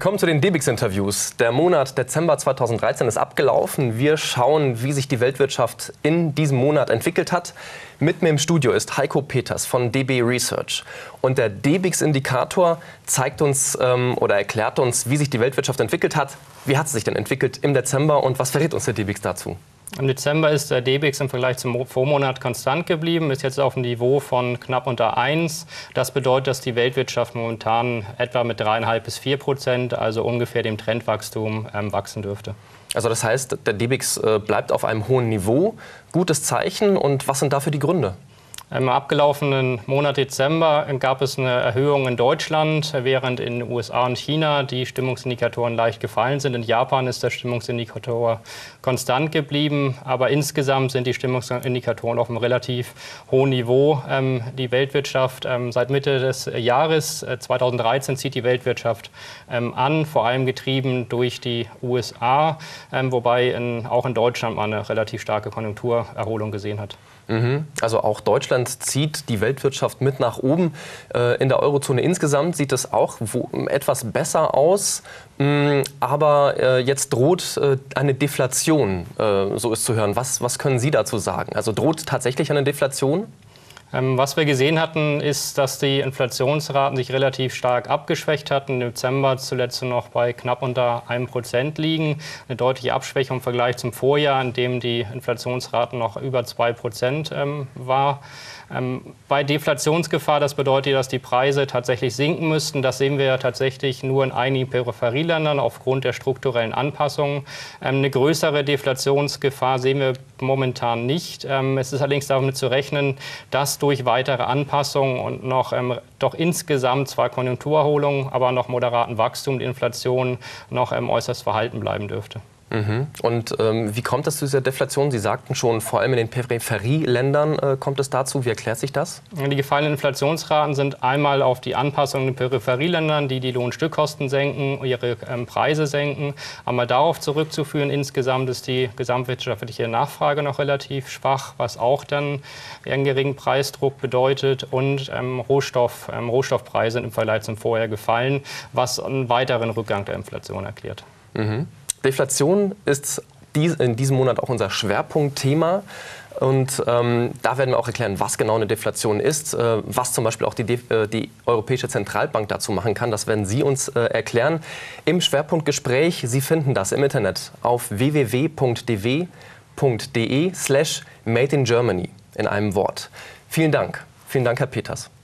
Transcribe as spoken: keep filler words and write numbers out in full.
Willkommen zu den D B X Interviews. Der Monat Dezember zweitausenddreizehn ist abgelaufen. Wir schauen, wie sich die Weltwirtschaft in diesem Monat entwickelt hat. Mit mir im Studio ist Heiko Peters von D B Research. Und der D B X-Indikator zeigt uns ähm, oder erklärt uns, wie sich die Weltwirtschaft entwickelt hat. Wie hat sie sich denn entwickelt im Dezember und was verrät uns der D B X dazu? Im Dezember ist der D B X im Vergleich zum Vormonat konstant geblieben, ist jetzt auf einem Niveau von knapp unter eins. Das bedeutet, dass die Weltwirtschaft momentan etwa mit drei Komma fünf bis vier Prozent, also ungefähr dem Trendwachstum, ähm, wachsen dürfte. Also das heißt, der D B X äh, bleibt auf einem hohen Niveau. Gutes Zeichen. Und was sind dafür die Gründe? Im abgelaufenen Monat Dezember gab es eine Erhöhung in Deutschland, während in den U S A und China die Stimmungsindikatoren leicht gefallen sind. In Japan ist der Stimmungsindikator konstant geblieben, aber insgesamt sind die Stimmungsindikatoren auf einem relativ hohen Niveau. Ähm, die Weltwirtschaft ähm, seit Mitte des Jahres äh, zweitausenddreizehn zieht die Weltwirtschaft ähm, an, vor allem getrieben durch die U S A, ähm, wobei in, auch in Deutschland man eine relativ starke Konjunkturerholung gesehen hat. Also auch Deutschland zieht die Weltwirtschaft mit nach oben. In der Eurozone insgesamt sieht es auch etwas besser aus. Aber jetzt droht eine Deflation, so ist zu hören. Was, was können Sie dazu sagen? Also droht tatsächlich eine Deflation? Was wir gesehen hatten, ist, dass die Inflationsraten sich relativ stark abgeschwächt hatten. Im Dezember zuletzt noch bei knapp unter einem Prozent liegen. Eine deutliche Abschwächung im Vergleich zum Vorjahr, in dem die Inflationsrate noch über zwei Prozent ähm, war. Ähm, bei Deflationsgefahr, das bedeutet, dass die Preise tatsächlich sinken müssten. Das sehen wir ja tatsächlich nur in einigen Peripherieländern aufgrund der strukturellen Anpassungen. Ähm, eine größere Deflationsgefahr sehen wir momentan nicht. Ähm, es ist allerdings damit zu rechnen, dass durch weitere Anpassungen und noch ähm, doch insgesamt zwar Konjunkturerholung, aber noch moderaten Wachstum die Inflation noch ähm, äußerst verhalten bleiben dürfte. Mhm. Und ähm, wie kommt es zu dieser Deflation? Sie sagten schon, vor allem in den Peripherieländern äh, kommt es dazu. Wie erklärt sich das? Die gefallenen Inflationsraten sind einmal auf die Anpassung in den Peripherieländern, die die Lohnstückkosten senken, ihre ähm, Preise senken, einmal darauf zurückzuführen. Insgesamt ist die gesamtwirtschaftliche Nachfrage noch relativ schwach, was auch dann einen geringen Preisdruck bedeutet. Und ähm, Rohstoff, ähm, Rohstoffpreise sind im Vergleich zum Vorjahr gefallen, was einen weiteren Rückgang der Inflation erklärt. Mhm. Deflation ist dies, in diesem Monat auch unser Schwerpunktthema. Und ähm, da werden wir auch erklären, was genau eine Deflation ist, äh, was zum Beispiel auch die, äh, die Europäische Zentralbank dazu machen kann. Das werden Sie uns äh, erklären im Schwerpunktgespräch. Sie finden das im Internet auf w w w punkt d w punkt d e slash made in Germany in einem Wort. Vielen Dank. Vielen Dank, Herr Peters.